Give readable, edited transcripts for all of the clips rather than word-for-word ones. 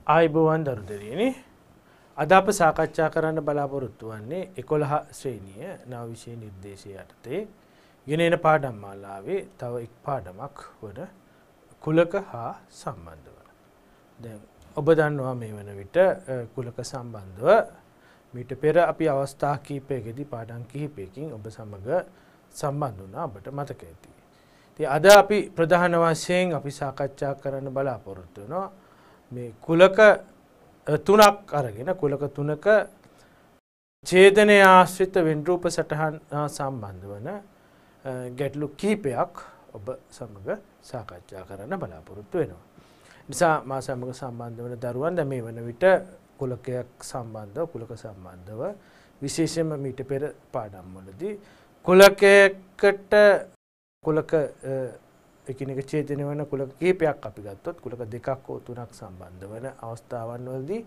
ආයිබෝවන් දරුදරියනි අද අප සාකච්ඡා කරන්න බලාපොරොත්තු වන්නේ 11 ශ්‍රේණිය නව විෂය නිර්දේශය යටතේ ගෙනෙන පාඩම් මාලාවේ තව එක් පාඩමක් වන කුලක හා සම්බන්ධව. දැන් ඔබ දන්නවා මේ වන විට කුලක සම්බන්ධව මීට පෙර අපි අවස්ථා කිහිපයකදී පාඩම් කිහිපයකින් ඔබ සමග සම්බන්ධ වුණා ඔබට මතක ඇති. ඉතින් අද අපි ප්‍රධාන වශයෙන් අපි සාකච්ඡා කරන්න බලාපොරොත්තු වෙනවා මේ කුලක තුනක් අරගෙන කුලක තුනක ඡේදනය ආශ්‍රිත වෙන්රූප සටහන් සම්බන්ධ වන ගැටලු කිහිපයක් ඔබ සමග සාකච්ඡා කරන්න බලාපොරොත්තු වෙනවා. නිසා මා සමග සම්බන්ධ වන දරුවන් දැන් මේ වන විට කුලකයක් සම්බන්ධව කුලක සම්බන්ධව විශේෂයෙන්ම මීට පෙර පාඩම් වලදී කුලකයකට කුලක එකිනෙක ඡේදනය වන කුලක කිහිපයක් අපි ගත්තොත් කුලක දෙකක් හෝ තුනක් සම්බන්ධ වන අවස්ථාවන් වලදී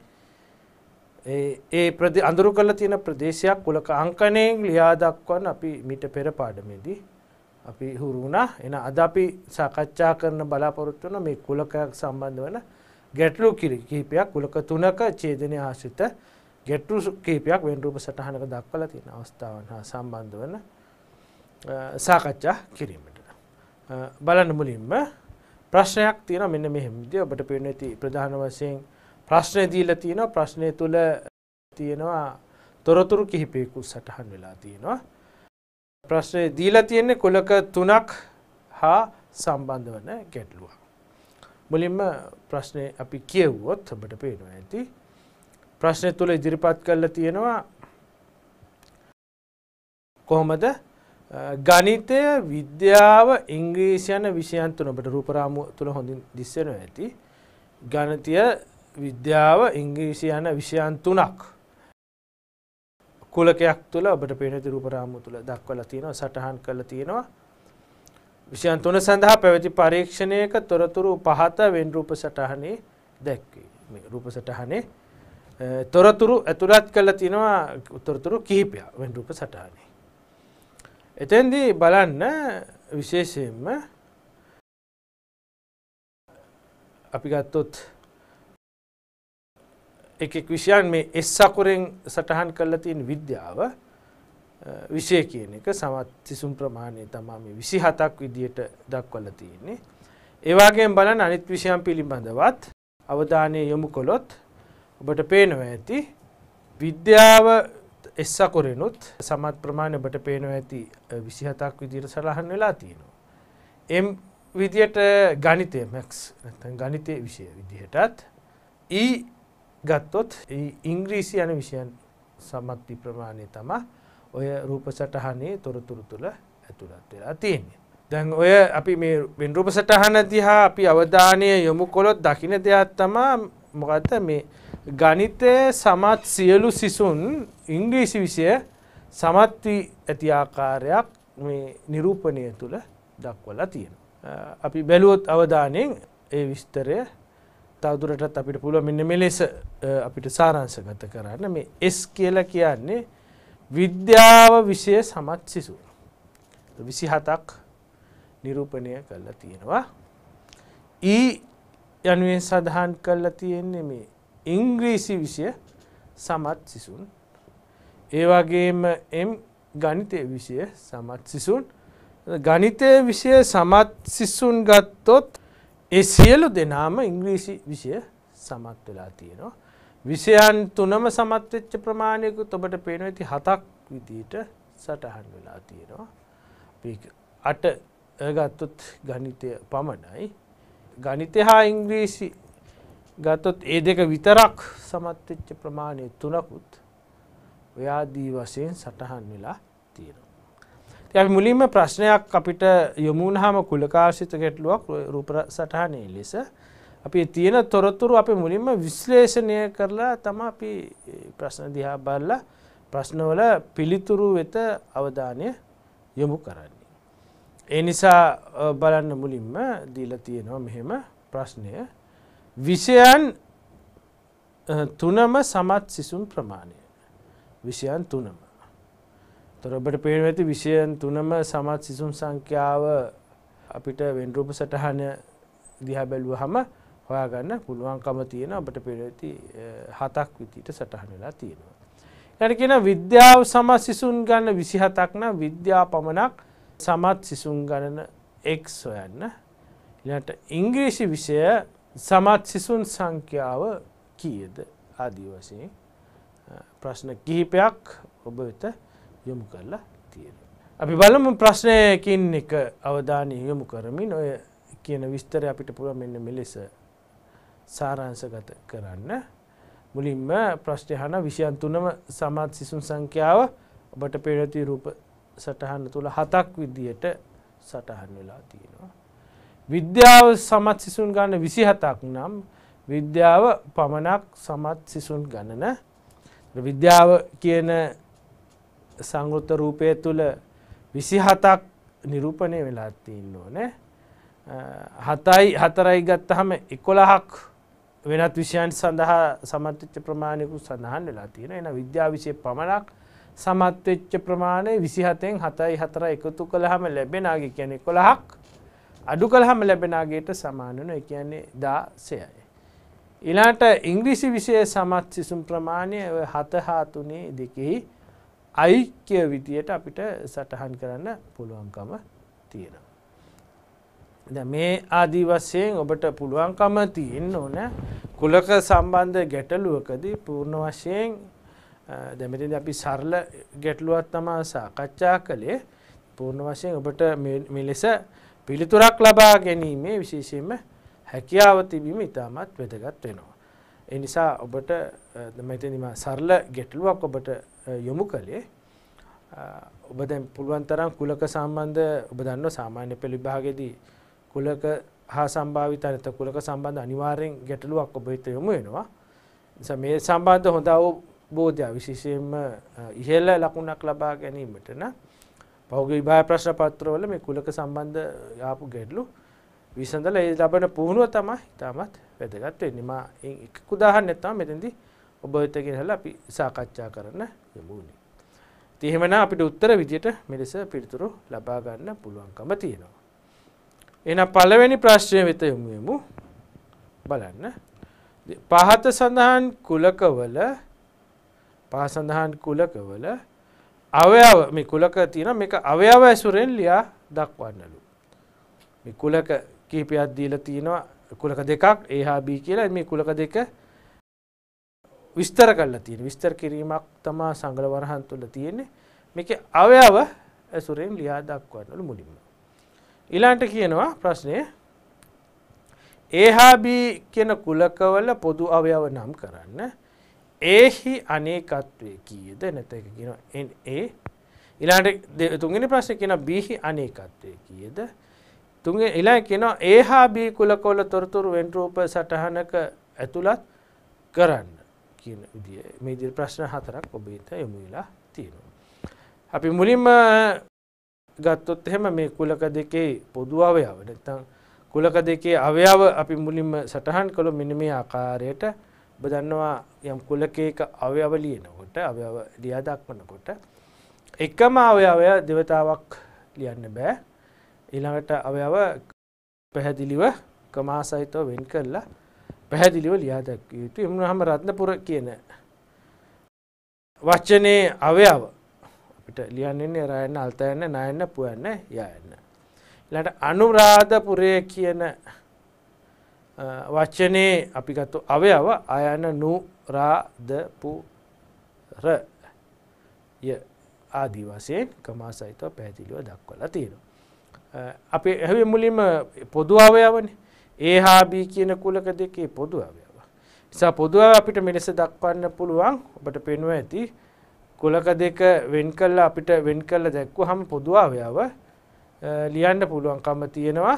ඒ අඳුරු කරලා තියෙන ප්‍රදේශයක් කුලක අංකණයෙන් ලියා දක්වන්න අපි මීට පෙර පාඩමේදී අපි හුරු වුණා. එන අද අපි සාකච්ඡා කරන බලාපොරොත්තු වෙන මේ කුලකයක් සම්බන්ධ වන ගැටලු කිහිපයක් කුලක තුනක ඡේදනය ආශ්‍රිත ගැටලු කිහිපයක් වෙන රූප සටහනක දක්වලා තියෙන අවස්ථාවන් හා සම්බන්ධ වන සාකච්ඡා කිරීමට. බලන්න මුලින්ම ප්‍රශ්නයක් තියෙනවා මෙන්න මෙහෙම විදිය ඔබට පේන ඇති ප්‍රධාන වශයෙන් ප්‍රශ්නේ දීලා තියෙනවා ප්‍රශ්නය තුල තියෙනවා තොරතුරු කිහිපයක සටහන් වෙලා තියෙනවා ප්‍රශ්නේ දීලා තියෙන්නේ කුලක තුනක් හා සම්බන්ධ වන ගැටලුවක් මුලින්ම ප්‍රශ්නේ අපි කියවුවොත් ඔබට පේනවා ඇති ප්‍රශ්නේ තුල ඉදිරිපත් කරලා තියෙනවා කොහොමද ගණිතය විද්‍යාව ඉංග්‍රීසි යන විෂයන් තුන ඔබට රූප රාමුව තුල හොඳින් දිස්සෙනවා ඇති ගණිතය විද්‍යාව ඉංග්‍රීසි යන විෂයන් තුනක් කුලකයක් තුල ඔබට පේන ඇති රූප රාමුව තුල දක්වලා තියෙනවා සටහන් කරලා තියෙනවා විෂයන් තුන සඳහා පැවති පරීක්ෂණයක තොරතුරු පහත වෙන් රූප සටහනේ දැක්වේ මේ රූප සටහනේ තොරතුරු ඇතුළත් කරලා තියෙනවා තොරතුරු කිහිපයක් වෙන් රූප සටහනේ එතෙන්දී බලන්න විශේෂයෙන්ම අපි ගත්තොත් එක් විෂයන් මේ S අකුරෙන් සටහන් කරලා තියෙන විද්‍යාව විෂය කියන එක සමත් සිසුන් ප්‍රමාණය තමයි මේ 27ක් විදියට දක්වලා තියෙන්නේ. ඒ වගේම බලන්න අනිත් විෂයන් පිළිබඳවත් අවධානය යොමු කළොත් ඔබට පේනවා ඇති විද්‍යාව S අකුරෙනුත් සමත් ප්‍රමාණය ඔබට පේනවා ඇති 27ක් විදියට සටහන් වෙලා තියෙනවා. M විදියට ගණිතය maths නැත්නම් ගණිතයේ විෂය විදියටත් E ගත්තොත් ඉංග්‍රීසි යන විෂයන් සමත් ප්‍රමාණය තමයි ඔය රූප සටහනේ තොරතුරු තුල ඇතුළත් වෙලා තියෙන්නේ. දැන් ඔය අපි මේ වෙන රූප සටහන දිහා අපි අවධානය යොමු කළොත් දකින්න දෙයක් තමයි මොකද්ද මේ ගණිතයේ සමත් සියලු සිසුන් ඉංග්‍රීසි විෂය සමත් වී ඇති ආකාරයක් මේ නිරූපණය තුල දක්වලා තියෙනවා. අපි බැලුවොත් අවධානයෙන් ඒ විස්තරය තවදුරටත් අපිට පුළුවන් මෙන්න මේ ලෙස අපිට සාරාංශගත කරන්න මේ S කියලා කියන්නේ විද්‍යාව විෂය සමත් සිසුන් 27ක් නිරූපණය කරලා තියෙනවා. E යනුවෙන් සඳහන් කරලා තියෙන්නේ මේ ඉංග්‍රීසි විෂය සමත් සිසුන්. ඒ වගේම M ගණිතය විෂය සමත් සිසුන්. ගණිතය විෂය සමත් සිසුන් ගත්තොත් ඒ සියලු දෙනාම ඉංග්‍රීසි විෂය සමත් වෙලා තියෙනවා. විෂයන් තුනම සමත් වෙච්ච ප්‍රමාණයකුත් ඔබට පේනවා ඇති 7ක් විදිහට සටහන් වෙලා තියෙනවා. අපි 8 ගත්තොත් ගණිතය පමණයි. ගණිතය හා ඉංග්‍රීසි ගත්තොත් ඒ දෙක විතරක් සමත් වෙච්ච ප්‍රමාණය තුනකුත් ඔය ආදී වශයෙන් සටහන් වෙලා තියෙනවා. ඉතින් අපි මුලින්ම ප්‍රශ්නයක් අපිට යොමු වුණාම කුලකාශ්‍රිත ගැටලුවක් රූප සටහනේ ලෙස අපි තියෙන තොරතුරු අපි මුලින්ම විශ්ලේෂණය කරලා තමයි අපි ප්‍රශ්න දිහා බලලා ප්‍රශ්නවල පිළිතුරු වෙත අවධානය යොමු කරන්නේ. ඒ නිසා බලන්න මුලින්ම දීලා තියෙනවා මෙහෙම ප්‍රශ්නය විෂයන් තුනම සමත් සිසුන් ප්‍රමාණය. විෂයන් තුනම. තොර ඔබට පේනවා ඇති විෂයන් තුනම සමත් සිසුන් සංඛ්‍යාව අපිට වෙන් රූප සටහන දිහා බැලුවහම හොයාගන්න පුළුවන්කම තියෙන අපිට පෙරති 7ක් විදිහට සටහන් වෙලා තියෙනවා. ඊට කියන විද්‍යාව සමත් සිසුන් ගන්න 27ක් නම් විද්‍යා පමණක් සමත් සිසුන් ගණන x හොයන්න. ඊළඟට ඉංග්‍රීසි විෂය සමත් සිසුන් සංඛ්‍යාව කීයද ආදී වශයෙන් ප්‍රශ්න කිහිපයක් ඔබ වෙත යොමු කරලා තියෙනවා. අපි බලමු ප්‍රශ්නයකින් එක අවධානය යොමු කරමින් ඔය කියන විස්තරය අපිට පුළුවන් මෙන්න මෙලෙස සාරාංශගත කරන්න. මුලින්ම ප්‍රශ්නය අහන විෂයන් තුනම සමත් සිසුන් සංඛ්‍යාව ඔබට පෙරති රූප සටහන තුල 7ක් විදියට සටහන් වෙලා තියෙනවා. විද්‍යාව සමත් සිසුන් ගන්න 27ක් නම් විද්‍යාව පමණක් සමත් සිසුන් ගණන. විද්‍යාව කියන සංවෘත රූපය තුල 27ක් නිරූපණය වෙලා තියෙනෝනේ. 7යි 4යි ගත්තාම 11ක් වෙනත් විෂයන් සඳහා සමත් වෙච්ච ප්‍රමාණයකුත් සඳහන් වෙලා තියෙනවා. එහෙනම් විද්‍යා විෂය පමණක් සමත් වෙච්ච ප්‍රමාණය 27න් 7යි 4යි එකතු කළාම ලැබෙන ආගේ කියන්නේ 11ක්. අඩු කළාම ලැබෙන ආගේට සමාන වෙනවා. ඒ කියන්නේ 16යි. ඊළාට ඉංග්‍රීසි විෂය සමත් සිසුන් ප්‍රමාණය 7 හා 3 දෙකෙහි ඓක්‍ය විදියට අපිට සටහන් කරන්න පුළුවන්කම තියෙනවා. දැන් මේ ආදී වශයෙන් ඔබට පුළුවන්කම තියෙන්න ඕන කුලක සම්බන්ධ ගැටලුවකදී පූර්ණ වශයෙන් දැන් මෙතනදී අපි සරල ගැටලුවක් තමයි සාකච්ඡා කළේ. පූර්ණ වශයෙන් ඔබට මේ ලෙස පිළිතුරක් ලබා ගැනීමේ විශේෂයෙන්ම හැකියාව තිබීම ඉතාමත් වැදගත් වෙනවා. ඒ නිසා ඔබට මෙතනදී මා සරල ගැටලුවක් ඔබට යොමු කළේ. ඔබ දැන් පුළුවන් තරම් කුලක සම්බන්ධ ඔබ දන්නවා සාමාන්‍ය පෙළ විභාගයේදී කුලක හා සම්භාවිත නැත්නම් කුලක සම්බන්ධ අනිවාර්යෙන් ගැටලුවක් ඔබ හිත යොමු වෙනවා. නිසා මේ සම්බන්ධ හොඳ අවබෝධය විශේෂයෙන්ම ඉහළ ලකුණක් ලබා ගැනීමට නම් පෞද්ගලික විභාග ප්‍රශ්න පත්‍රවල මේ කුලක සම්බන්ධ ආපු ගැටලු විසඳලා ඒ ලබන පුහුණුව තමයි ඉතාමත් වැදගත් වෙන්නේ. මා එක උදාහරණයක් තමයි මෙතෙන්දී ඔබ වෙත ගෙනහලා අපි සාකච්ඡා කරන්න යමු උනේ. ඉතින් එහෙමනම් අපිට උත්තර විදියට මෙලෙස පිළිතුරු ලබා ගන්න පුළුවන්කම තියෙනවා. එහෙනම් පළවෙනි ප්‍රශ්නය වෙත යමු යමු. බලන්න. පහත සඳහන් කුලකවල අවයව මේ කුලක තියෙනවා මේක අවයව ඇසුරෙන් ලියා දක්වන්නලු. මේ කුලක කිහිපයක් දීලා තියෙනවා කුලක දෙකක් A හා B කියලා මේ කුලක දෙක විස්තර කරලා තියෙනවා. විස්තර කිරීමක් තමයි සංගල වරහන් තුල තියෙන්නේ. මේකේ අවයව ඇසුරෙන් ලියා දක්වන්නලු මුලින්ම. ඊළඟට කියනවා ප්‍රශ්නේ A හා B කියන කුලකවල පොදු අවයව නම් කරන්න. A හි අනේකත්වය කීයද? නැත්නම් ඒක කියනවා NA. ඊළඟට තුන්වෙනි ප්‍රශ්නේ කියනවා B හි අනේකත්වය කීයද? ඊළඟ කියනවා A හා B කුලකවල තොරතුරු වෙන් රූප සටහනක ඇතුළත් කරන්න කියන විදිය. මේ විදිහට ප්‍රශ්න 4ක් ඔබ හිත යොමු වෙලා තියෙනවා. අපි මුලින්ම ගත්තොත් එහෙම මේ කුලක දෙකේ පොදු අවයව නැත්නම් කුලක දෙකේ අවයව අපි මුලින්ම සටහන් කළොත් මෙන්න මේ ආකාරයට ඔබ දන්නවා යම් කුලකයක අවයව ලියනකොට අවයව ලියා දක්වනකොට එකම අවයවය දෙවතාවක් ලියන්න බෑ. ඊළඟට අවයව පැහැදිලිව කමා සහිතව වෙන් කරලා පැහැදිලිව ලියා දක්විය යුතුයි. එමුණාම රත්නපුර කියන වචනේ අවයව අපිට ලියන්න ඉන්නේ රයන්න අල්තයන්න නායන්න පුයන්න යයන්න. ඊළඟට අනුරාධපුරය කියන වචනේ අපි ගත්ත අවයව අයන නු රා ද පු ර ය ආදී වශයෙන් කමා සහිතව පැහැදිලිව දක්වලා තියෙනවා. අපි හැබැයි මුලින්ම පොදු අවයවනේ A හා B කියන කුලක දෙකේ පොදු අවයව. නිසා පොදු අවයව අපිට මෙලෙස දක්වන්න පුළුවන්. ඔබට පේනවා ඇති කුලක දෙක වෙන් කළා අපිට වෙන් කළා දැක්වුවහම පොදු අවයව ලියන්න පුළුවන්කම තියෙනවා.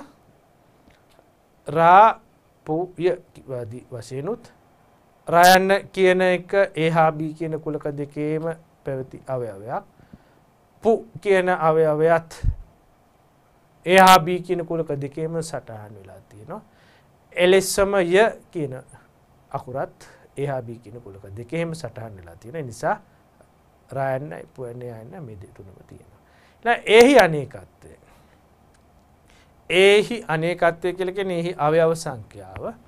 රා පු ය ආදී වශයෙන්ුත් රයන්න කියන එක A හා B කියන කුලක දෙකේම පැවති අවයවයක්. පු කියන අවයවයත් A හා B කියන කුලක දෙකේම සටහන් වෙලා තියෙනවා. එලෙසම ය කියන අකුරත් A හා B කියන කුලක දෙකේම සටහන් වෙලා තියෙන නිසා රයන්න පුයන්න යන්න මේ දෙක තුනම තියෙනවා. ඊළඟ A හි අනේකත්වය. A හි අනේකත්වය කියලා කියන්නේ එහි අවයව සංඛ්‍යාව.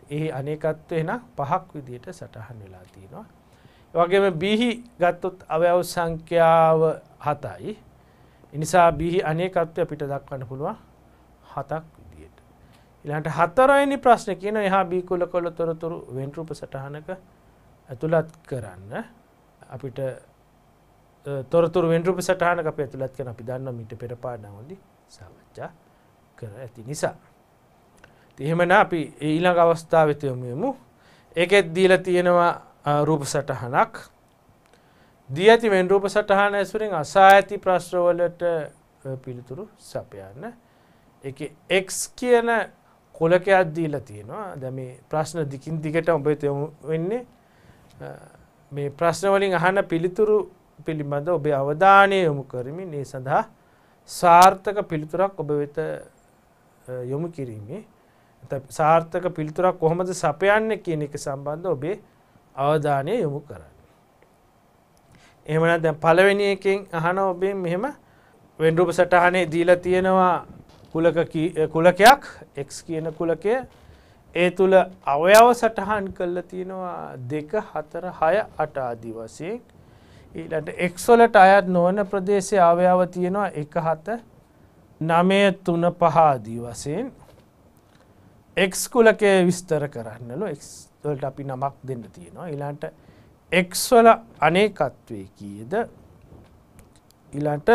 ඒ අනේකත්වය නම් 5ක් විදිහට සටහන් වෙලා තියෙනවා. ඒ වගේම බීහි ගත්තොත් අවයව සංඛ්‍යාව 7යි. ඒ නිසා බීහි අනේකත්වය අපිට දක්වන්න පුළුවන් 7ක් විදිහට. ඊළඟට 4 වෙනි ප්‍රශ්නේ කියනවා එහා බී කුලකවල තොරතුරු වෙන් රූප සටහනක ඇතුළත් කරන්න. අපිට තොරතුරු වෙන් රූප සටහනක අපි ඇතුළත් කරන අපි දන්නවා මීට පෙර පාඩම්වලදී සාකච්ඡා කර ඇති නිසා. එහෙමනම් අපි ඊළඟ අවස්ථාවෙත් යමු. ඒකෙත් දීලා තියෙනවා රූප සටහනක්. දී ඇති වෙන් රූප සටහන ඇසුරින් අසා ඇති ප්‍රශ්න වලට පිළිතුරු සපයන්න. ඒකේ x කියන කුලකයක් දීලා තියෙනවා. දැන් මේ ප්‍රශ්න දිගින් දිගට ඔබට වෙන්නේ මේ ප්‍රශ්න වලින් අහන පිළිතුරු පිළිබඳ ඔබේ අවධානය යොමු කරමින් ඒ සඳහා සාර්ථක පිළිතුරක් ඔබ වෙත යොමු කිරීමේ සාර්ථක පිළිතුරක් කොහොමද සපයන්නේ කියන එක සම්බන්ධව ඔබේ අවධානය යොමු කරන්න. එහෙමනම් දැන් පළවෙනි එකෙන් අහන ඔබෙන් මෙහෙම වෙන් රූප සටහනේ දීලා තියෙනවා කුලකයක් x කියන කුලකය. ඒ තුල අවයව සටහන් කරලා තියෙනවා 2 4 6 8 ආදී වශයෙන්. ඊළඟට x වලට අයත් නොවන ප්‍රදේශයේ අවයව තියෙනවා 1 7 9 3 5 ආදී වශයෙන්. x කුලකයේ විස්තර කරන්නලු x වලට අපි නමක් දෙන්න තියෙනවා. ඊළඟට x වල අනේකත්වයේ කීයද? ඊළඟට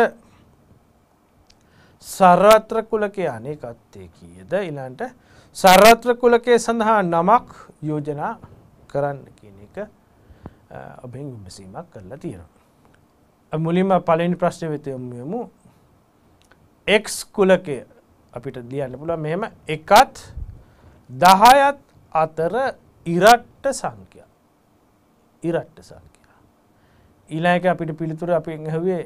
සර්වත්‍ර කුලකයේ අනේකත්වයේ කීයද? ඊළඟට සර්වත්‍ර කුලකයේ සඳහා නමක් යෝජනා කරන්න කියන එක ඔබෙන් විමසීමක් කරලා තියෙනවා. මුලින්ම පළවෙනි ප්‍රශ්නේ වෙත යමු. x කුලකය අපිට ලියන්න පුළුවන් මෙහෙම 1ත් 10ත් අතර ඉරට්ට සංඛ්‍යා. ඉරට්ට සංඛ්‍යා. ඊළඟට අපිට පිළිතුර අපෙන් ඇහුවේ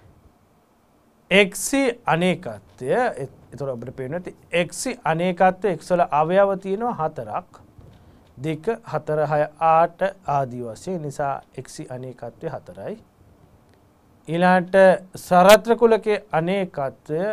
x අනේකත්වය. ඒතර අපිට පේනවා x අනේකත්වය x වල අවයව තියෙනවා 4ක්. 2 4 6 8 ආදී වශයෙන්. නිසා x අනේකත්වය 4යි. ඊළඟට සරත්‍ර කුලකයේ අනේකත්වය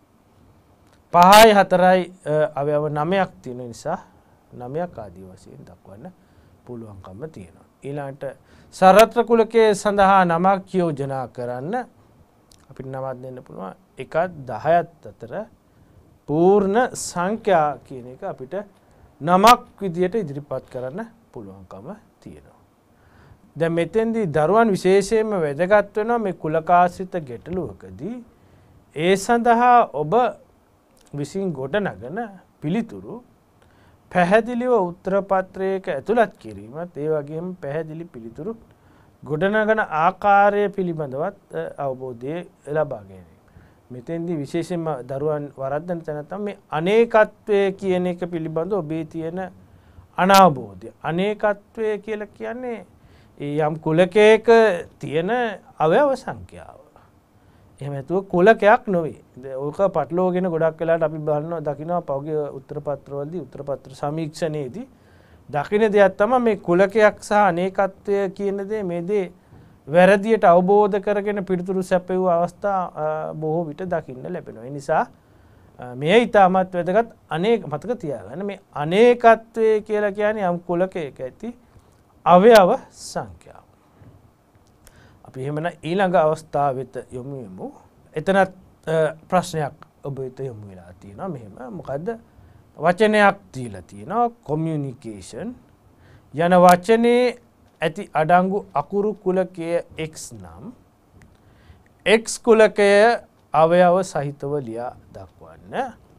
5යි 4යි අවයව 9ක් තියෙන නිසා 9ක් ආදී වශයෙන් දක්වන්න පුළුවන්කම තියෙනවා. ඊළඟට සරත්‍ර කුලකයේ සඳහා නමක් යෝජනා කරන්න අපිට නමක් දෙන්න පුළුවන් 1ත් 10ත් අතර පූර්ණ සංඛ්‍යා කියන එක අපිට නමක් විදියට ඉදිරිපත් කරන්න පුළුවන්කම තියෙනවා. දැන් මෙතෙන්දී දරුවන් විශේෂයෙන්ම වැදගත් වෙනවා මේ කුලකාශ්‍රිත ගැටලුවකදී ඒ සඳහා ඔබ විසින් ගොඩනගන පිළිතුරු පැහැදිලිව උත්තර පත්‍රයක ඇතුළත් කිරීමත් ඒ වගේම පැහැදිලි පිළිතුරු ගොඩනගන ආකාරය පිළිබඳවත් අවබෝධය ලබා ගැනීම. මෙතෙන්දී විශේෂයෙන්ම දරුවන් වරද්දන තැන තමයි මේ අනේකත්වය කියන එක පිළිබඳව ඔබේ තියෙන අනවබෝධය. අනේකත්වය කියලා කියන්නේ යම් කුලකයක තියෙන අවයව සංඛ්‍යාව. එහෙම නැතුව කුලකයක් නෙවෙයි. ඕක පටලවාගෙන ගොඩක් වෙලාවට අපි බලනවා දකිනවා පෞද්ගලික උත්තර පත්‍රවලදී උත්තර පත්‍ර සමීක්ෂණයේදී දකින්න දෙයක් තමයි මේ කුලකයක් සහ අනේකත්වය කියන දේ මේ දේ වැරදියට අවබෝධ කරගෙන පිළිතුරු සැපයූ අවස්ථා බොහෝ විට දකින්න ලැබෙනවා. ඒ නිසා මේ ඊටමත් වැදගත් මතක තියාගන්න මේ අනේකත්වය කියලා කියන්නේ යම් කුලකයක ඇති අවයව සංඛ්‍යාව. අපි එහෙමනම් ඊළඟ අවස්ථාව වෙත යමු. එතනත් ප්‍රශ්නයක් ඔබ වෙත යොමු වෙලා තියෙනවා. මෙහෙම මොකද්ද? වචනයක් දීලා තියෙනවා communication යන වචනේ ඇති අඩංගු අකුරු කුලකය x නම් x කුලකය අවයව සහිතව ලියා දක්වන්න.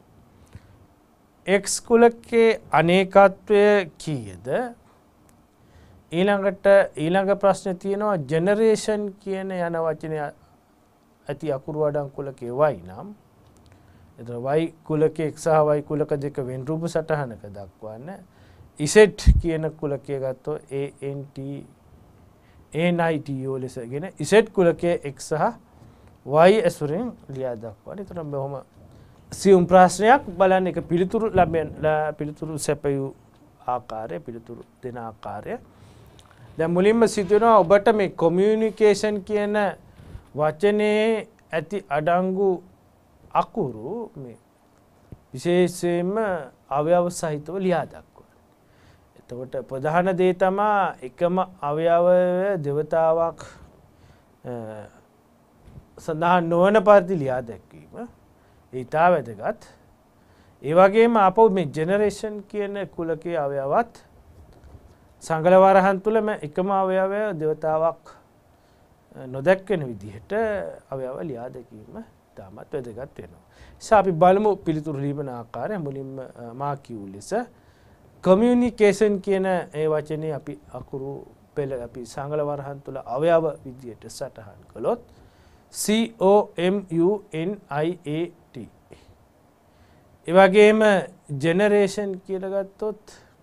x කුලකයේ අනේකත්වය කීයද? ඊළඟ ප්‍රශ්නේ තියෙනවා generation කියන යන වචනය ඇති අකුරු අඩංගු කුලකයේ y නම් එතන y කුලකයේ x සහ y කුලක දෙක වෙන් රූප සටහනක දක්වන්න. z කියන කුලකය ගත්තොත් ANITO ලෙසගෙන z කුලකයේ x සහ y ඇසුරෙන් ලියා දක්වන්න. එතන බොහොම සියුම් ප්‍රශ්නයක් බලන්න එක පිළිතුරු සැපයූ ආකාරය පිළිතුරු දෙන ආකාරය. දැන් මුලින්ම සිදුවෙනවා ඔබට මේ communication කියන වචනේ ඇති අඩංගු අකුරු මේ විශේෂයෙන්ම අවයව සහිතව ලියා දක්වන්න. එතකොට ප්‍රධාන දේ තමා එකම අවයවය දෙවතාවක් සඳහන් නොවන පරිදි ලියා දැක්වීම. ඒ ඉතා වැදගත්. ඒ වගේම අපෝ මේ ජෙනරේෂන් කියන කුලකයේ අවයවත් සංගල වරහන් තුලම එකම අවයවය දෙවතාවක් නොදැක්වෙන විදිහට අවයව ලියා දැකීම තාමත් වැදගත් වෙනවා. අපි බලමු පිළිතුරු ලියන ආකාරය. මුලින්ම මා කියූ ලෙස කමියුනිකේෂන් කියන ඒ වචනේ අපි අකුරු පෙළ අපි සංගල වරහන් තුල අවයව විදියට සටහන් කළොත් COMUNIAT. ඒ වගේම ජෙනරේෂන් කියලා ගත්තොත්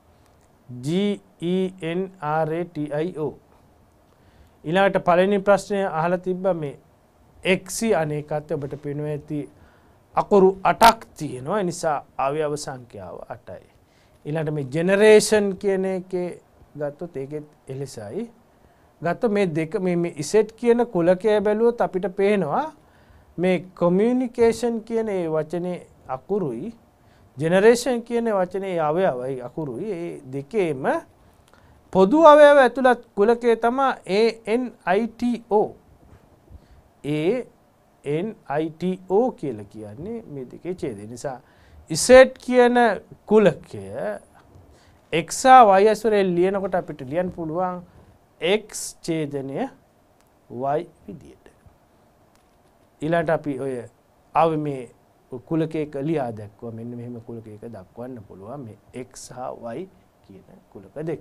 GENRATIO. ඊළඟට පළවෙනි ප්‍රශ්නය අහලා තිබ්බා මේ X අනේකත් ඔබට පේනවා ඇති අකුරු 8ක් තියෙනවා. ඒ නිසා අවයව සංඛ්‍යාව 8යි. ඊළඟට මේ ජෙනරේෂන් කියන එකේ ගත්තොත් ඒකෙත් එලෙසයි. ගත්තොත් මේ දෙක මේ ඉසෙට් කියන කුලකය බැලුවොත් අපිට පේනවා මේ කොමියුනිකේෂන් කියන ඒ වචනේ අකුරුයි ජෙනරේෂන් කියන වචනේ අවයවයි අකුරුයි ඒ දෙකේම පොදු අවයව ඇතුළත් කුලකය තමයි ANITO. ANITO කියලා කියන්නේ මේ දෙකේ ඡේදය. නිසා ඉසෙට් කියන කුලකය x y ඇසුරෙන් ලියනකොට අපිට ලියන්න පුළුවන් x ඡේදනය y විදියට. ඊළඟට අපි ඔය මේ කුලකයක ලියා දැක්වුවා. මෙන්න මෙහෙම කුලකයක දක්වන්න පුළුවන් මේ x හා y කියන කුලක දෙක.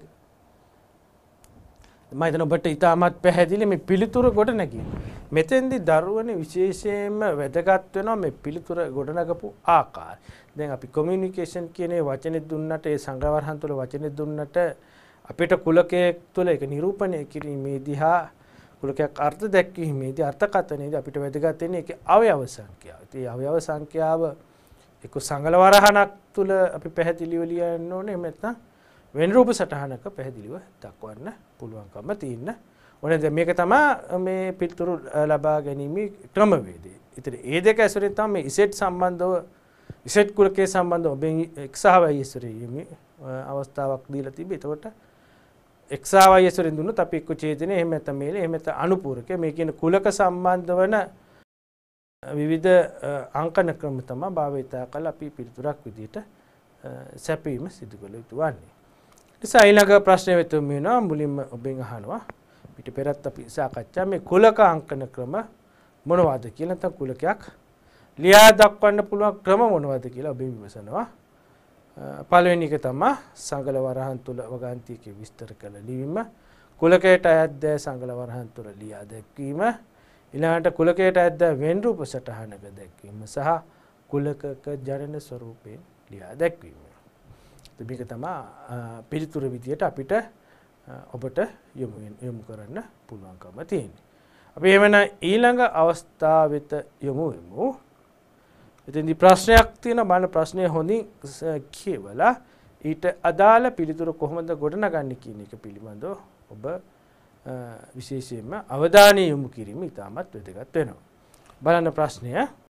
මම හිතන ඔබට ඉතාමත් පැහැදිලි මේ පිළිතුර ගොඩනැගීම. මෙතෙන්දී දරුවනේ විශේෂයෙන්ම වැදගත් වෙනවා මේ පිළිතුර ගොඩනගපු ආකාරය. දැන් අපි කොමියුනිකේෂන් කියන වචනේ දුන්නට ඒ සංග්‍රහවරහන් තුළ වචනේ දුන්නට අපිට කුලකයක් තුළ ඒක නිරූපණය කිරීමේදී හා කුලකයක් අර්ථ දැක්වීමේදී අර්ථකථනයේදී අපිට වැදගත් වෙන්නේ ඒකේ අවයව සංඛ්‍යාව. ඒ අවයව සංඛ්‍යාව එක්ක සංගල වරහණක් තුළ අපි පැහැදිලිව ලියන්න ඕනේ. එහෙම නැත්නම් වෙන රූප සටහනක පැහැදිලිව දක්වන්න පුළුවන්කම තියෙන. ඕනේ දැන් මේක තමයි මේ පිළිතුරු ලබා ගැනීමේ ක්‍රමවේදය. ඉතින් මේ දෙක ඇසුරෙන් තමයි මේ ඉසෙට් සම්බන්ධව ඉසෙට් කුලකයේ සම්බන්ධව ඔබෙන් x සහ y ඇසුරේ අවස්ථාවක් දීලා තිබේ. එතකොට x සහ y ඇසුරෙන් දුන්නොත් අපි එක්ක ඡේදනය එහෙම නැත්නම් මේල එහෙම නැත්නම් අනුපූරකය මේ කියන කුලක සම්බන්ධ වන විවිධ අංකන ක්‍රම තමයි භාවිතා කරලා අපි පිළිතුරක් විදිහට සැපීම සිදු කළ යුතු වන්නේ. නිසා ඊළඟ ප්‍රශ්නය වෙත මෙනවා. මුලින්ම ඔබෙන් අහනවා පිට පෙරත් අපි සාකච්ඡා මේ කුලක අංකන ක්‍රම මොනවද කියලා නැත්නම් කුලකයක් ලියා දක්වන්න පුළුවන් ක්‍රම මොනවද කියලා ඔබෙන් විමසනවා. පළවෙනි එක තමයි සංගල වරහන් තුල වගන්තියක විස්තර කළ ලිවීම. කුලකයට අයත් සංගල වරහන් තුල ලියා දැක්වීම. ඊළඟට කුලකයට අයත් වෙන් රූප සටහනක දැක්වීම සහ කුලකක ජනන ස්වරූපයෙන් ලියා දැක්වීම. මේක තමයි පිළිතුර විදියට අපිට ඔබට යොමු කරන්න පුළුවන්කම තියෙන්නේ. අපි එවන ඊළඟ අවස්ථාවෙත යොමු වෙමු. එතෙන්දී ප්‍රශ්නයක් තියෙනවා. බලන්න ප්‍රශ්නය හොඳින් කියවලා ඊට අදාළ පිළිතුර කොහොමද ගොඩනගන්නේ කියන එක පිළිබඳව ඔබ විශේෂයෙන්ම අවධානය යොමු කිරීම ඉතාමත් වැදගත් වෙනවා. බලන්න ප්‍රශ්නය.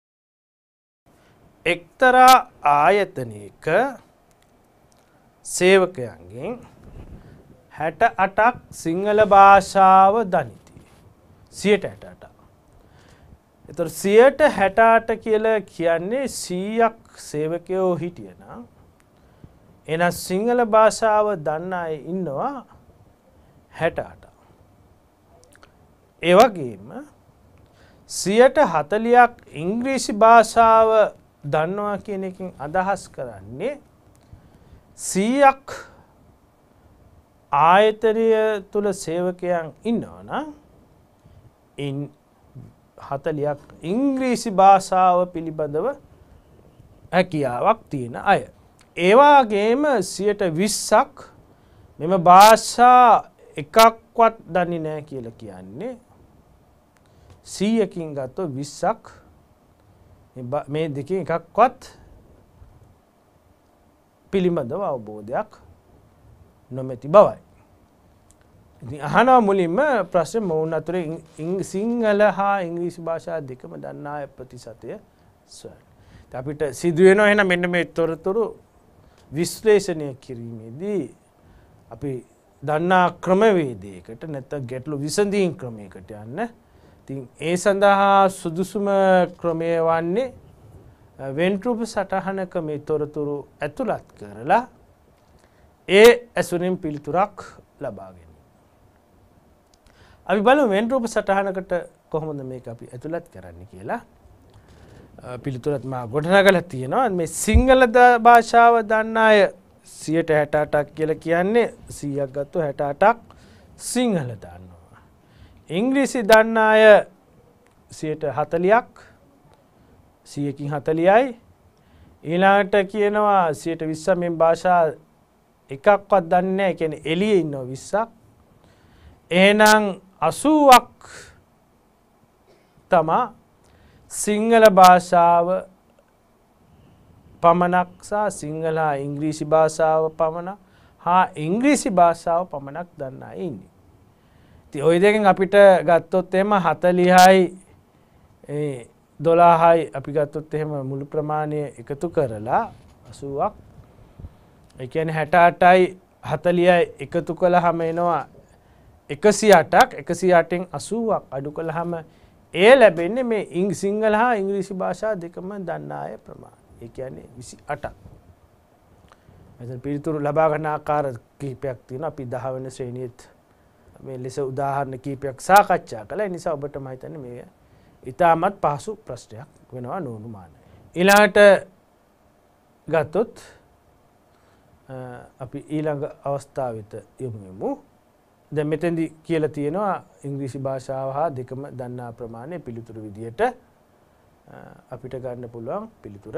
එක්තරා ආයතනයක සේවකයන්ගෙන් 68ක් සිංහල භාෂාව දනිති. 68ක්. එතකොට 68 කියලා කියන්නේ 100ක් සේවකයෝ හිටියනම් එන සිංහල භාෂාව දන්න අය ඉන්නවා 68. ඒ වගේම 140ක් ඉංග්‍රීසි භාෂාව දන්නවා කියන එකෙන් අදහස් කරන්නේ 100ක් ආයතනය තුල සේවකයන් ඉන්නවා නම් ඉන් 40ක් ඉංග්‍රීසි භාෂාව පිළිබඳව හැකියාවක් තියෙන අය. ඒ වගේම 20ක් මෙම භාෂා එකක්වත් දන්නේ නැහැ කියලා කියන්නේ 100කින් ගත්තොත් 20ක් මේ දෙකෙන් එකක්වත් පිළිබඳව අවබෝධයක් නොමැති බවයි. ඉතින් අහනවා මුලින්ම ප්‍රශ්නේ මොවුන් අතරේ සිංහල හා ඉංග්‍රීසි භාෂා දෙකම දන්නා අය ප්‍රතිශතය සොයන්න. අපිට සිදු වෙනවා එහෙනම් මෙන්න මේ තොරතුරු විශ්ලේෂණය කිරීමේදී අපි දන්නා ක්‍රමවේදයකට නැත්නම් ගැටලු විසඳීම් ක්‍රමයකට යන්න. ඉතින් ඒ සඳහා සුදුසුම ක්‍රමය වන්නේ වෙන්ට්‍රූප සටහනක මේ තොරතුරු ඇතුළත් කරලා ඒ ඇසුරින් පිළිතුරක් ලබා ගැනීම. අපි බලමු වෙන්ට්‍රූප සටහනකට කොහොමද මේක අපි ඇතුළත් කරන්නේ කියලා. පිළිතුරත් මා ගොඩනගලා තියෙනවා. මේ සිංහල භාෂාව දන්න අය 68ක් කියලා කියන්නේ 100ක් ගත්තොත් 68ක් සිංහල දන්නවා. ඉංග්‍රීසි දන්න අය 40ක් 100කින් 40යි. ඊළඟට කියනවා 20% මේ භාෂා එකක්වත් දන්නේ නැහැ. ඒ කියන්නේ එළියේ ඉන්නවා 20ක්. එහෙනම් 80ක් තමා සිංහල භාෂාව පමණක් සහ සිංහල ඉංග්‍රීසි භාෂාව පමණක් හා ඉංග්‍රීසි භාෂාව පමණක් දන්න අය ඉන්නේ. ඉතින් ওই දෙකෙන් අපිට ගත්තොත් එහෙම 40යි 12යි අපි ගත්තොත් එහෙම මුළු ප්‍රමාණය එකතු කරලා 80ක්. ඒ කියන්නේ 68යි 40යි එකතු කළාම එනවා 108ක්. 108න් 80ක් අඩු කළාම ඒ ලැබෙන්නේ මේ සිංහල හා ඉංග්‍රීසි භාෂා දෙකම දන්න අය ප්‍රමාණය. ඒ කියන්නේ 28ක්. මෙතන පිළිතුරු ලබා ගන්න ආකාර කිහිපයක් තියෙනවා. අපි 10 වෙනි ශ්‍රේණියේත් මේ ලෙස උදාහරණ කිහිපයක් සාකච්ඡා කළා. ඒ නිසා ඔබට මම හිතන්නේ මේ ඉතාමත් පහසු ප්‍රශ්නයක් වෙනවා නෝනුමානයි. ඊළඟට ගත්තොත් අපි ඊළඟ අවස්ථාවෙට යමු. දැන් මෙතෙන්දි කියලා තියෙනවා ඉංග්‍රීසි භාෂාව හා දෙකම දන්නා ප්‍රමාණය පිළිතුරු විදියට අපිට ගන්න පුළුවන් පිළිතුර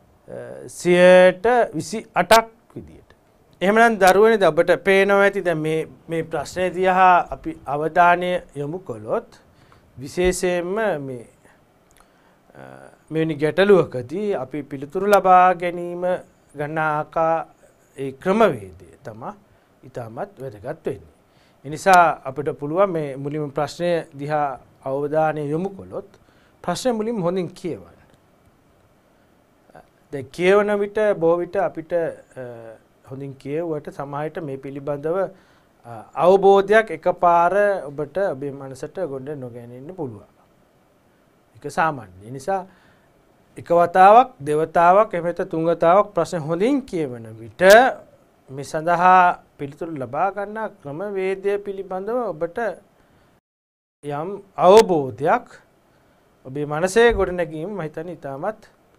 28ක් විදියට. එහෙමනම් දරුවනේ ඔබට පේනවා ඇති දැන් මේ ප්‍රශ්නේ දිහා අපි අවධානය යොමු කළොත් විශේෂයෙන්ම මෙවැනි ගැටලුවකදී අපි පිළිතුරු ලබා ගැනීම ගන්න ඒ ක්‍රමවේදය තමයි ඉතාමත් වැදගත් වෙන්නේ. ඒ නිසා අපිට පුළුවන් මේ මුලින්ම ප්‍රශ්නය දිහා අවධානය යොමු කළොත් ප්‍රශ්නය මුලින්ම හොඳින් කියවන්න. දැන් කියවන විට බොහෝ විට අපිට හොඳින් කියවුවට සමහරට මේ පිළිබඳව අවබෝධයක් එකපාර ඔබට ඔබේ මනසට ගොඩ නොගැනෙන්න පුළුවන්. ඒක සාමාන්‍යයි. ඒ නිසා එක වතාවක් දෙවතාවක් එහෙම නැත්නම් තුන් වතාවක් ප්‍රශ්න හොඳින් කියවන විට මේ සඳහා පිළිතුරු ලබා ගන්න ක්‍රමවේදය පිළිබඳව ඔබට යම් අවබෝධයක් ඔබේ මනසේ ගොඩනැගීම මම හිතන්නේ ඉතාමත්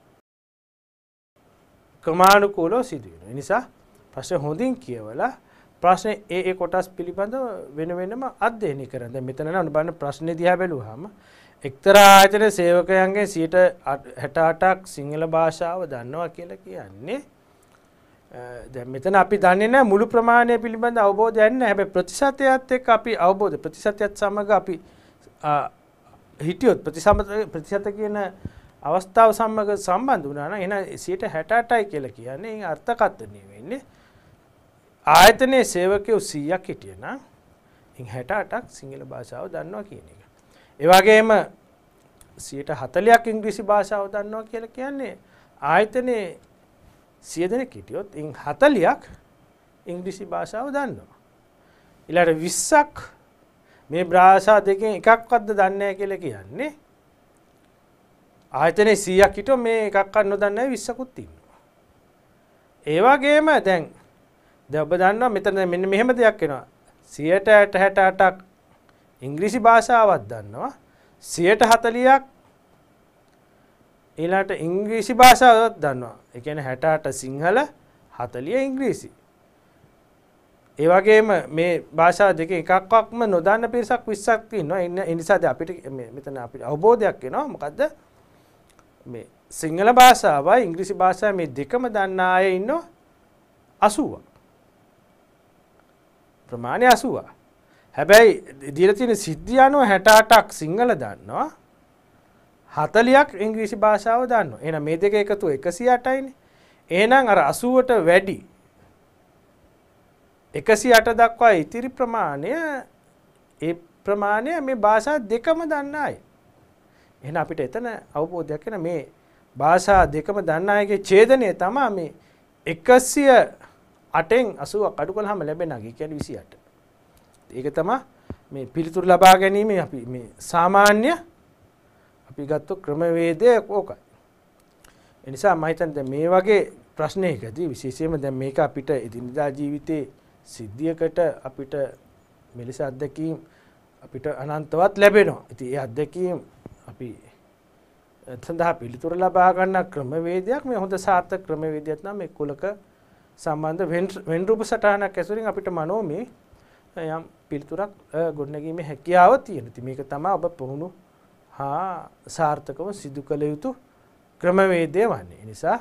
ක්‍රමානුකූලව සිදු වෙනවා. ඒ නිසා ප්‍රශ්න හොඳින් කියවලා ප්‍රශ්නේ ඒ කොටස් පිළිබඳව වෙන වෙනම අධ්‍යයනය කරන්න. දැන් මෙතන නම් බලන්න ප්‍රශ්නේ දිහා බැලුවාම එක්තරා ආයතන සේවකයන්ගෙන් 68ක් සිංහල භාෂාව දන්නවා කියලා කියන්නේ දැන් මෙතන අපි දන්නේ නැහැ මුළු ප්‍රමාණය පිළිබඳ අවබෝධයක් නැහැ. හැබැයි ප්‍රතිශතයත් එක්ක අපි අවබෝධ ප්‍රතිශතයත් සමග අපි හිටියොත් ප්‍රතිශත කියන අවස්ථාව සමග සම්බන්ධ වුණා නම් එහෙනම් 68යි කියලා කියන්නේ අර්ථකථනය වෙන්නේ ආයතනයේ සේවකයෝ 100ක් හිටියනම් 68ක් සිංහල භාෂාව දන්නවා කියන එක. ඒ වගේම 40ක් ඉංග්‍රීසි භාෂාව දන්නවා කියලා කියන්නේ ආයතනයේ 100 දෙනෙක් හිටියොත් 40ක් ඉංග්‍රීසි භාෂාව දන්නවා. ඊළඟට 20ක් මේ භාෂා දෙකෙන් එකක්වත් දන්නේ නැහැ කියලා කියන්නේ ආයතනයේ 100ක් හිටියොත් මේ එකක්වත් නොදන්නේ 20කුත් ඉන්නවා. ඒ වගේම දැන් ඔබ දන්නවා මෙතන මෙන්න මෙහෙම දෙයක් වෙනවා 68ක් ඉංග්‍රීසි භාෂාවක් දන්නවා 40ක් ඊළාට ඉංග්‍රීසි භාෂාවක් දන්නවා. ඒ කියන්නේ 68 සිංහල 40 ඉංග්‍රීසි. ඒ වගේම මේ භාෂා දෙකෙන් එකක්වත්ම නොදන්න පිරිසක් 20ක් ඉන්නවා. ඒ නිසා අපිට මෙතන අපිට අවබෝධයක් වෙනවා මොකද්ද මේ සිංහල භාෂාවයි ඉංග්‍රීසි භාෂාව මේ දෙකම දන්න අය ඉන්නවා 80ක්. ප්‍රමාණය 80ක්. හැබැයි දීලා තියෙන සිද්ධිය අනුව 68ක් සිංහල දන්නවා 40ක් ඉංග්‍රීසි භාෂාව දන්නවා. එහෙනම් මේ දෙක එකතුව 108යිනේ. එහෙනම් අර 80ට වැඩි 108 දක්වා ඉතිරි ප්‍රමාණය මේ භාෂා දෙකම දන්න අය. එහෙනම් අපිට එතන අවබෝධයක් වෙන මේ භාෂා දෙකම දන්න අයගේ ඡේදනය තමයි මේ 100 8න් 80ක් අඩු කළාම ලැබෙන අගය කියන්නේ 28. ඒක තමයි මේ පිළිතුරු ලබා ගැනීම අපි මේ සාමාන්‍ය අපි ගත්ත ක්‍රමවේදය ඕකයි. ඒ නිසා මම හිතන්නේ දැන් මේ වගේ ප්‍රශ්නයකදී විශේෂයෙන්ම දැන් මේක අපිට එදිනදා ජීවිතේ සිද්ධියකට අපිට මෙලෙස අත්දැකීම් අපිට අනන්තවත් ලැබෙනවා. ඉතින් ඒ අත්දැකීම් අපි සඳහා පිළිතුරු ලබා ගන්න ක්‍රමවේදයක් මේ හොඳ සාර්ථක ක්‍රමවේදයක් නම් මේ කුලක සම්බන්ධ වෙන් රූප සටහනක් ඇසුරින් අපිට මනෝමය යම් පිළිතුරක් ගොඩනැගීමේ හැකියාව තියෙනවා. ඉතින් මේක තමයි ඔබ පුහුණු හා සාර්ථකව සිදු කළ යුතු ක්‍රමවේදය වන්නේ. ඒ නිසා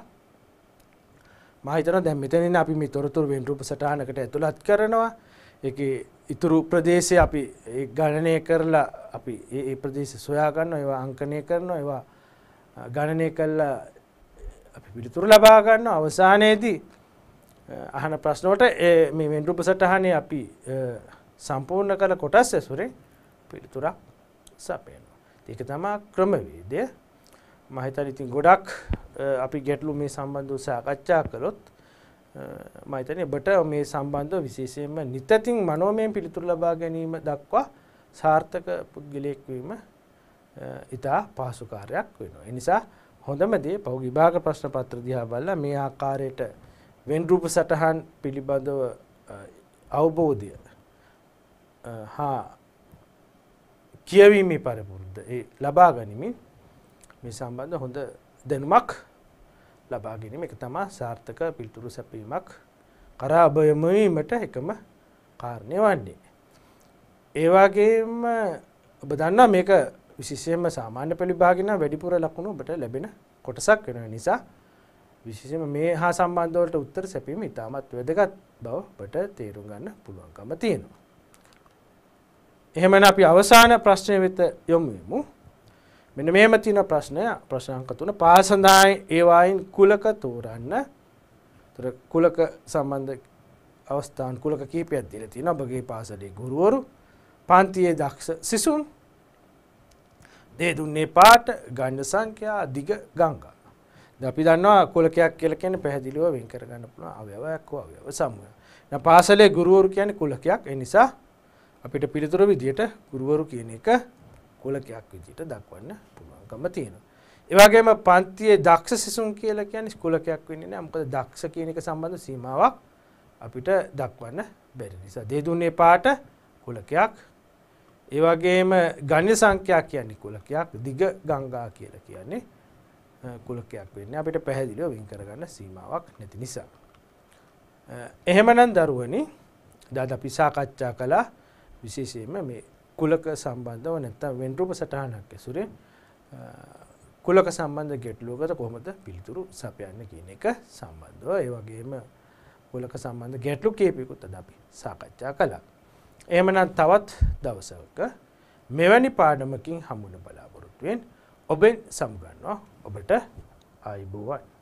මම හිතනවා දැන් මෙතනින් අපි මේ තොරතුරු වෙන් රූප සටහනකට ඇතුළත් කරනවා. ඒකේ ඉතුරු ප්‍රදේශය අපි ගණනය කරලා අපි ඒ ප්‍රදේශ සොයා ගන්නවා, ඒවා අංකණය කරනවා, ඒවා ගණනය කළා අපි පිළිතුරු ලබා ගන්නවා. අවසානයේදී අහන ප්‍රශ්න වලට මේ වෙන් රූප සටහනේ අපි සම්පූර්ණ කළ කොටස් ඇසුරෙන් පිළිතුරක් සපයනවා. ඒක තමයි ක්‍රමවේදය. මම හිතන්නේ ඉතින් ගොඩක් අපි ගැටලු මේ සම්බන්ධව සාකච්ඡා කළොත් මම හිතන්නේ ඔබට මේ සම්බන්ධව විශේෂයෙන්ම නිතින් මනෝමය පිළිතුරු ලබා ගැනීම දක්වා සාර්ථක පුද්ගලයෙක් වීම ඉතා පහසු කාර්යයක් වෙනවා. ඒ නිසා හොඳම දේ පහු විභාග ප්‍රශ්න පත්‍ර දිහා බලලා මේ ආකාරයට වෙන් රූප සටහන් පිළිබඳව අවබෝධය හා කියවීමේ පරිපූර්ණද ඒ ලබා ගැනීමෙන් මේ සම්බන්ධ හොඳ දැනුමක් ලබා ගැනීම එක තමයි සාර්ථක පිළිතුරු සැපීමක් කරා බයමීමට එකම කාරණය වන්නේ. ඒ වගේම ඔබ දන්නා මේක විශේෂයෙන්ම සාමාන්‍ය පෙළ විභාගෙ නම් වැඩිපුර ලකුණු ඔබට ලැබෙන කොටසක් වෙන නිසා විශේෂයෙන්ම මේ හා සම්බන්ධ වලට උත්තර සැපීම ඉතාමත් වැදගත් බව ඔබට තේරුම් ගන්න පුළුවන්කම තියෙනවා. එහෙමනම් අපි අවසාන ප්‍රශ්නය වෙත යමු වෙමු. මෙන්න මෙහෙම තියෙන ප්‍රශ්නය ප්‍රශ්න අංක 3 පාසඳායි ඒවායින් කුලක තෝරන්න. ඒතර කුලක සම්බන්ධ අවස්ථාන් කුලක කීපයක් දීලා තියෙනවා. ඔබගේ පාසලේ ගුරුවරු, පන්තියේ දක්ෂ සිසුන්, දේ දුන්නේ පාට, ගණ්‍ය සංඛ්‍යා, දිග ගංගා. දැන් අපි දන්නවා කුලකයක් කියලා කියන්නේ පැහැදිලිව වෙන් කර ගන්න පුළුවන් අවයවයක් හෝ අවයව සමූහයක්. දැන් පාසලේ ගුරුවරු කියන්නේ කුලකයක්. ඒ නිසා අපිට පිළිතුරු විදියට ගුරුවරු කියන එක කුලකයක් විදියට දක්වන්න පුළුවන්කම තියෙනවා. ඒ වගේම පන්තියේ දක්ෂ සිසුන් කියලා කියන්නේ කුලකයක් වෙන්නේ නැහැ. මොකද දක්ෂ කියන එක සම්බන්ධ සීමාවක් අපිට දක්වන්න බැරි නිසා. දේ දුන්නේ පාට කුලකයක්. ඒ වගේම ගණ්‍ය සංඛ්‍යා කියන්නේ කුලකයක්. දිග ගංගා කියලා කියන්නේ කුලකයක් වෙන්නේ. අපිට පැහැදිලිව වෙන් කරගන්න සීමාවක් නැති නිසා. එහෙමනම් දරුවනි අද අපි සාකච්ඡා කළා විශේෂයෙන්ම මේ කුලක සම්බන්ධව නැත්නම් වෙන් රූප සටහනක් ඇසුරේ කුලක සම්බන්ධ ගැටලුවකට කොහොමද පිළිතුරු සපයන්නේ කියන එක සම්බන්ධව ඒ වගේම කුලක සම්බන්ධ ගැටලු කීපයකට අද අපි සාකච්ඡා කළා. එහෙමනම් තවත් දවසක මෙවැනි පාඩමකින් හමු වෙන බලාපොරොත්තු වෙන ඔබෙන් සමුගන්නවා. ඔබට ආයුබෝවන්.